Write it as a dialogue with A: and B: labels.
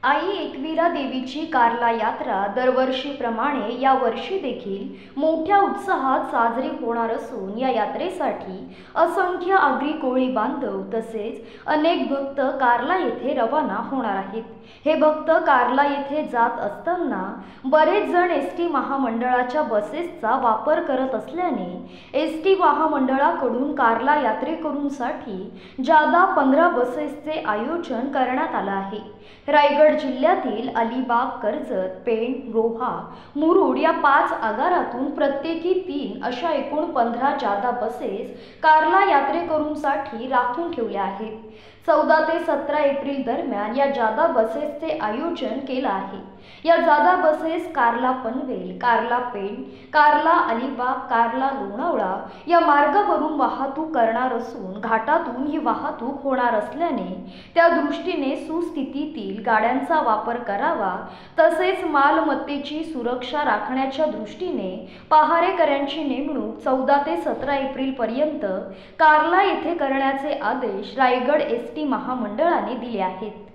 A: आई एकवीरा देवीची कार्ला यात्रा दरवर्षीप्रमाणे या वर्षी देखील मोठ्या उत्साहात साजरी होणार असून या यात्रेसाठी असंख्य आगरी कोळी बांधव तसेच अनेक भक्त कार्ला येथे रवाना होणार आहेत। हे भक्त कार्ला येथे जात असताना बरेच जण एसटी महामंडळाच्या बसेसचा वापर करत असल्याने एसटी महामंडळाकडून कार्ला यात्रेकरूंसाठी जादा 15 बसेसचे आयोजन करण्यात आले आहे। रायगड जिल्ह्यातील अलिबाग, कर्जत, पेण, रोहा, मुरुड या 5 आगारातून प्रत्येकी 3 अशा एकूण 15 जादा बसेस कार्ला यात्रेकरूंसाठी राखून ठेवल्या आहेत। 14 ते 17 एप्रिल दरम्यान या जादा बसेसचे आयोजन केले आहे। या जादा बसेस कार्ला पनवेल, कार्ला पेण, कार्ला अलिबाग, कार्ला लोणावळा या मार्गावरून वाहतूक करणार असून घाटातून ही वाहतूक होणार असल्याने त्या दृष्टीने सुस्थितीतील गाड्यांचा वापर करावा, तसेच मालमत्तेची सुरक्षा राखण्याच्या दृष्टीने पहारेकऱ्यांची नेमणूक 14 ते 17 एप्रिल पर्यंत कार्ला येथे करण्याचे आदेश रायगड एसटी महामंडळाने दिले आहेत।